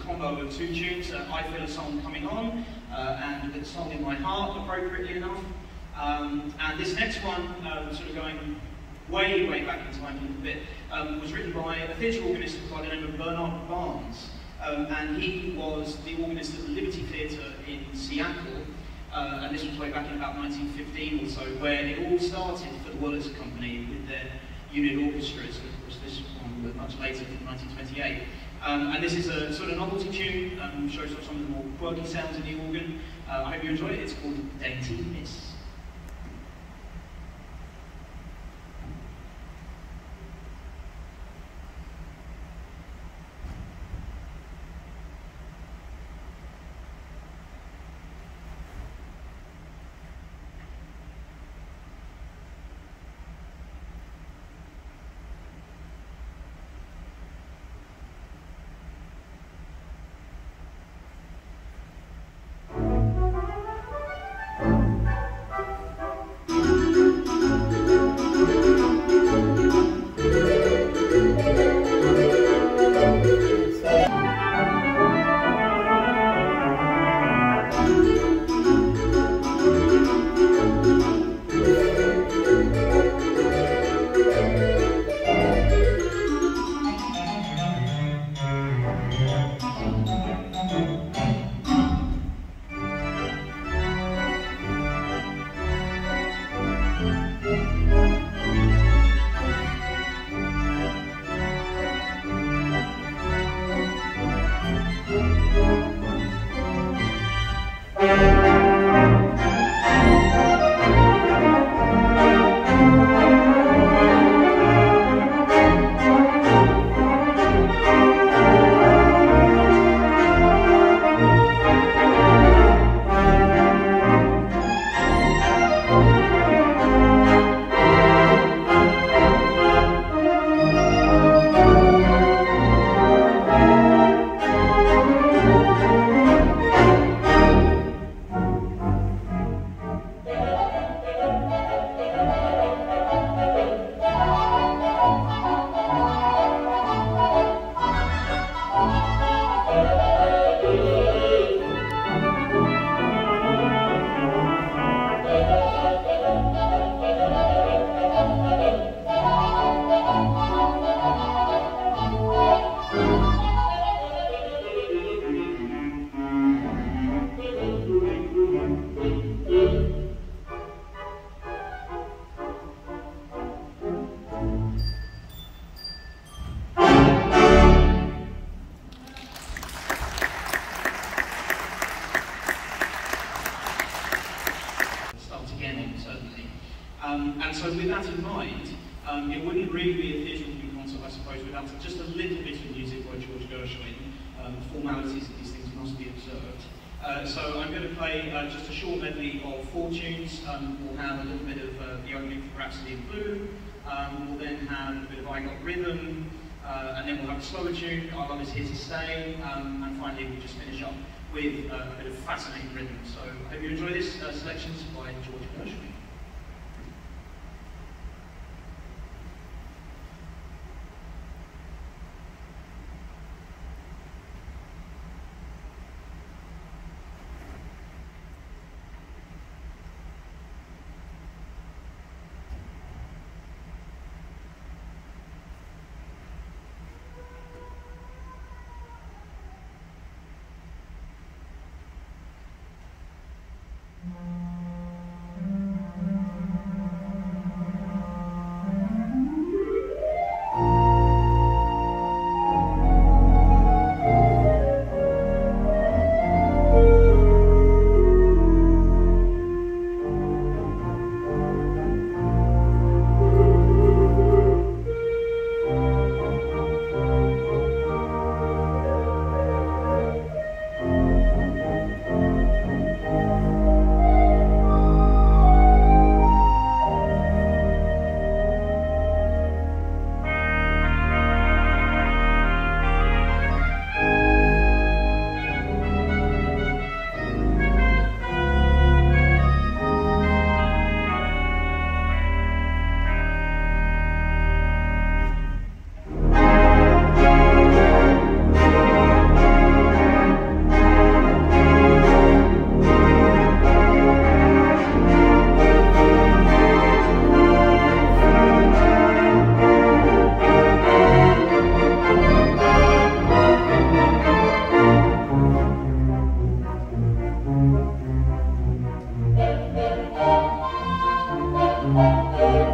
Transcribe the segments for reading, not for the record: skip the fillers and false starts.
combo of two tunes, I Feel a Song Coming On, and With a Song in My Heart, appropriately enough. And this next one, sort of going way, way back in time a little bit, was written by a theatre organist by the name of Bernard Barnes. And he was the organist at the Liberty Theatre in Seattle, and this was way back in about 1915 or so, where it all started for the Wurlitzer Company with their unit orchestras, and of course this one was much later from 1928. And this is a sort of novelty tune, shows off some of the more quirky sounds in the organ. I hope you enjoy it. It's called Dainty Miss. And so with that in mind, it wouldn't really be a theatre review concert, I suppose, without just a little bit of music by George Gershwin. Formalities of these things must be observed. So I'm going to play just a short medley of 4 tunes. We'll have a little bit of the opening for Rhapsody in Blue. We'll then have a bit of I Got Rhythm, and then we'll have a slower tune, Our Love Is Here to Stay, and finally we'll just finish up with a bit of fascinating rhythm. So I hope you enjoy this. Selections by George Gershwin.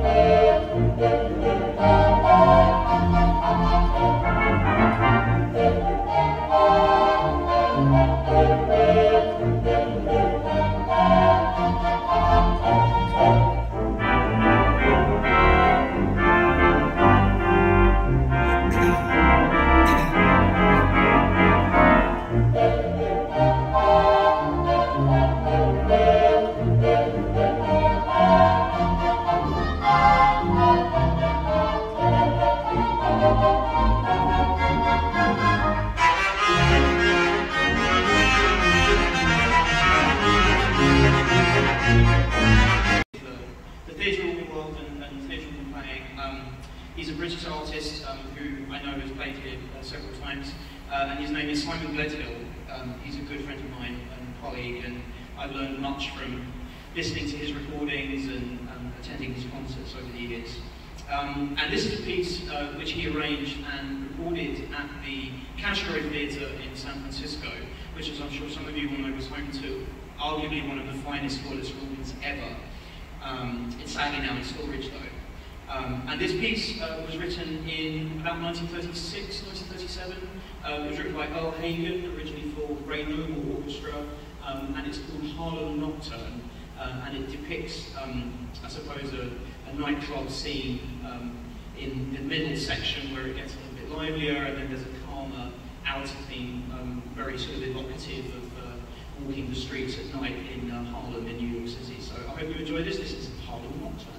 He's a British artist who I know has played here several times, and his name is Simon Gledhill. He's a good friend of mine and colleague, and I've learned much from listening to his recordings and attending his concerts over the years. And this is a piece which he arranged and recorded at the Castro Theatre in San Francisco, which, as I'm sure some of you will know, was home to arguably one of the finest Wurlitzer organs ever. It's sadly now in storage though. And this piece was written in about 1936, 1937. It was written by Earl Hagen, originally for Ray Noble Orchestra, and it's called Harlem Nocturne, and it depicts, I suppose, a nightclub scene in the middle section where it gets a little bit livelier, and then there's a calmer outer theme, very sort of evocative of walking the streets at night in Harlem in New York City. So I hope you enjoy this. This is Harlem Nocturne.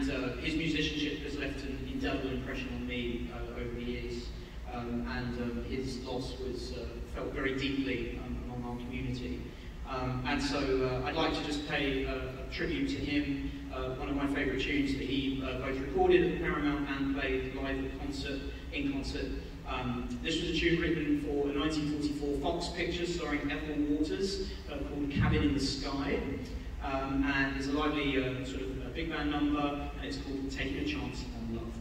and his musicianship has left an indelible impression on me over the years, and his loss was felt very deeply among our community. And so I'd like to just pay a tribute to him. One of my favourite tunes that he both recorded at the Paramount and played live in concert. This was a tune written for a 1944 Fox picture starring Ethel Waters called Cabin in the Sky. And it's a lively sort of a big band number, and it's called Taking a Chance on Love.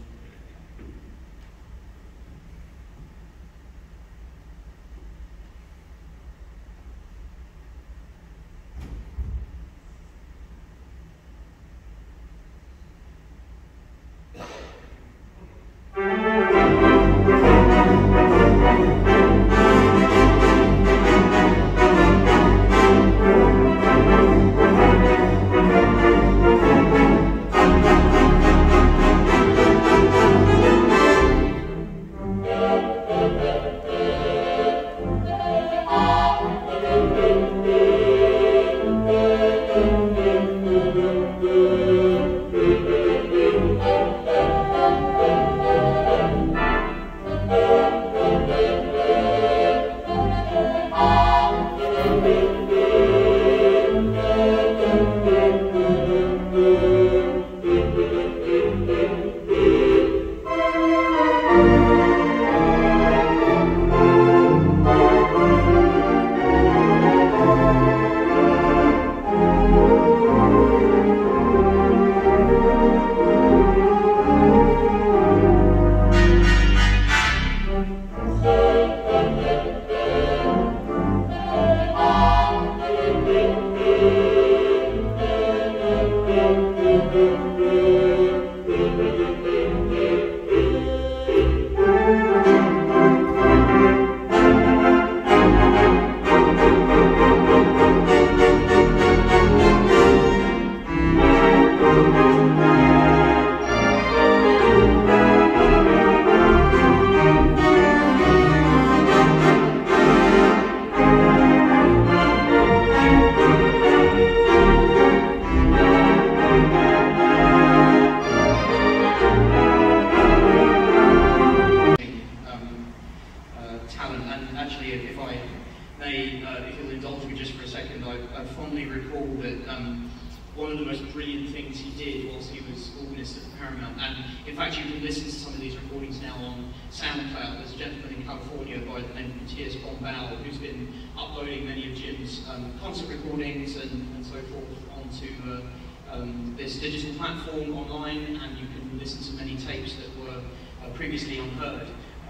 This digital platform online, and you can listen to many tapes that were previously unheard.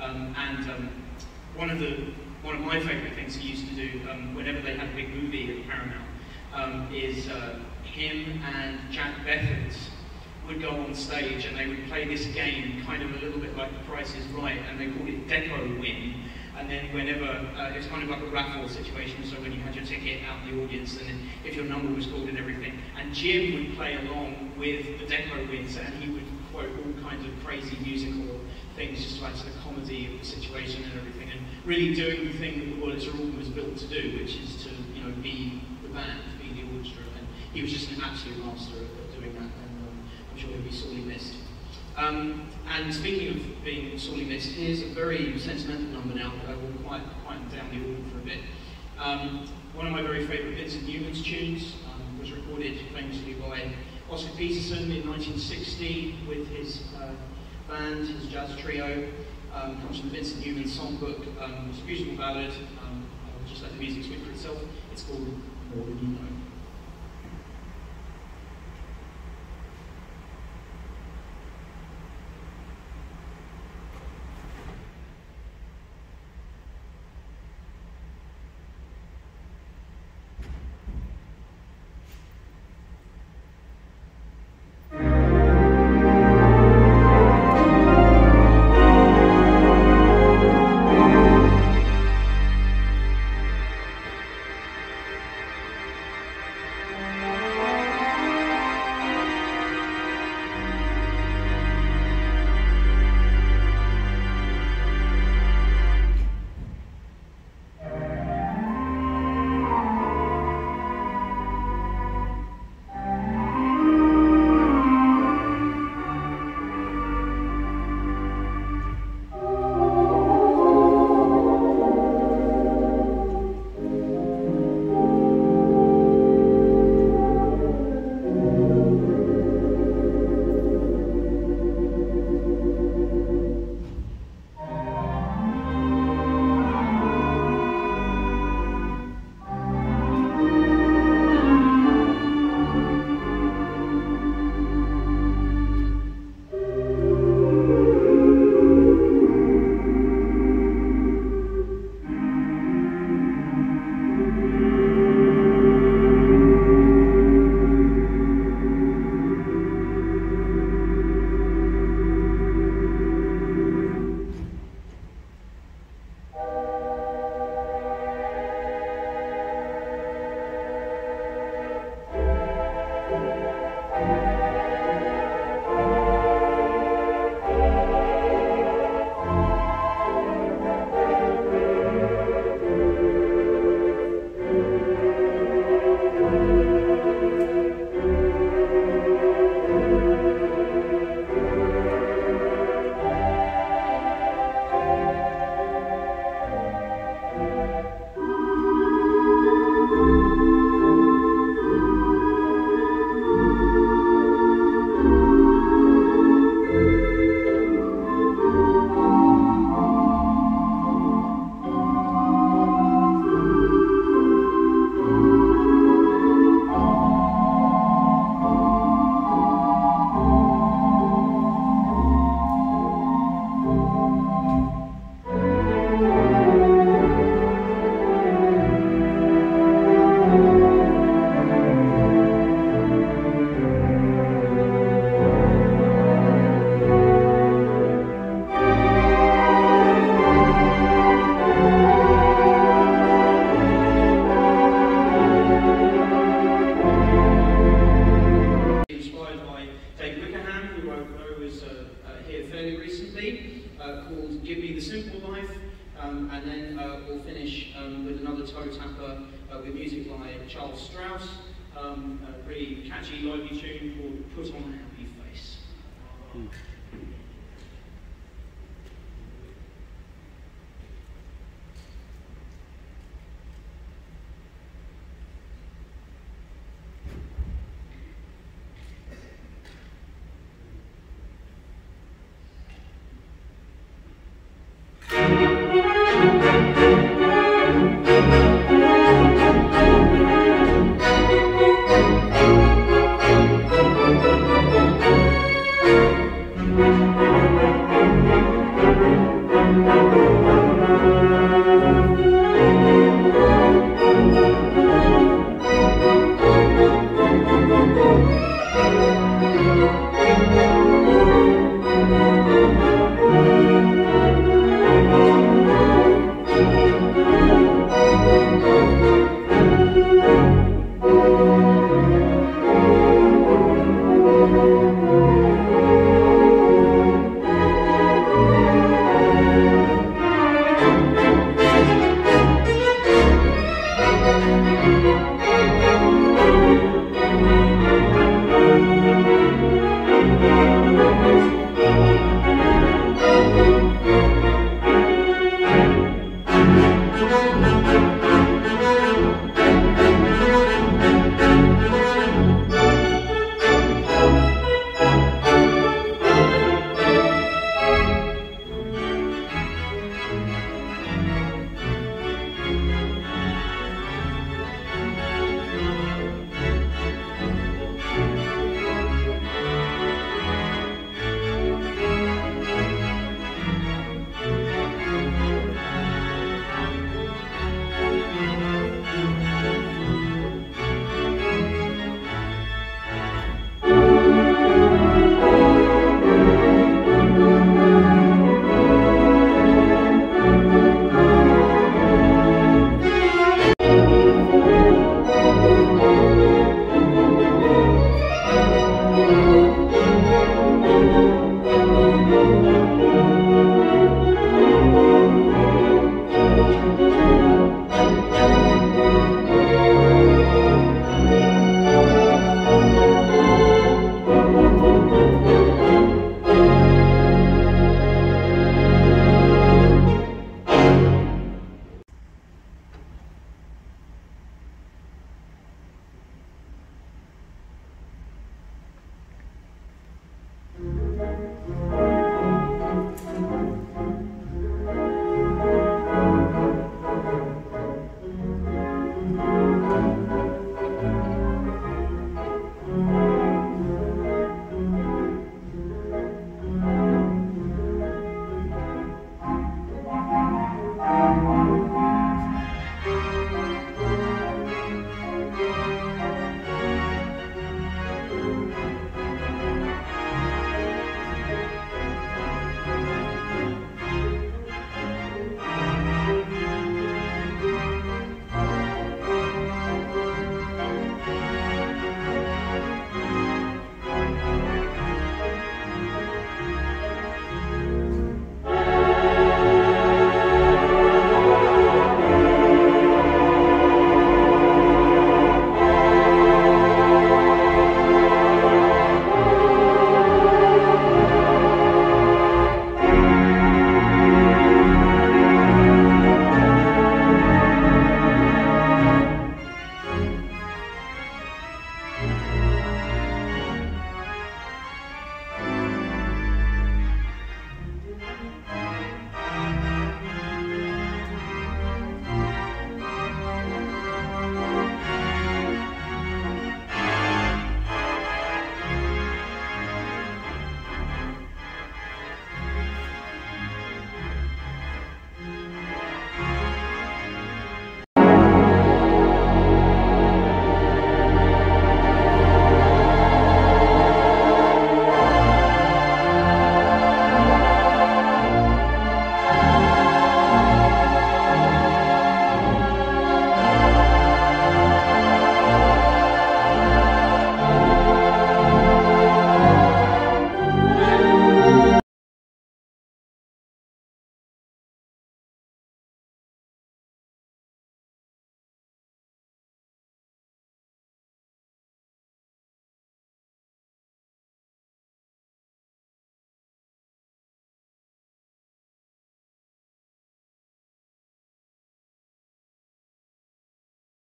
One of my favourite things he used to do whenever they had a big movie at Paramount is him and Jack Bethans would go on stage and they would play this game, kind of a little bit like The Price is Right, and they called it Deco Win. And then whenever, it's kind of like a raffle situation, so when you had your ticket out in the audience, and then if your number was called and everything, and Jim would play along with the Deco Wins, and he would quote all kinds of crazy musical things, just like the comedy of the situation and everything, and really doing the thing that the Wurlitzer Organ was built to do, which is to, you know, be the band, be the orchestra, and he was just an absolute master at doing that, and I'm sure he'll be sorely missed. And speaking of being sorely missed, here's a very sentimental number now that I will quieten down the organ for a bit. One of my very favourite Vincent Newman's tunes was recorded famously by Oscar Peterson in 1960 with his band, his jazz trio. Comes from the Vincent Newman songbook. It's a beautiful ballad. I'll just let the music speak for itself. It's called More Than You Know. and then we'll finish with another toe tapper with music by Charles Strauss, a pretty catchy, lively tune called Put on a Happy Face.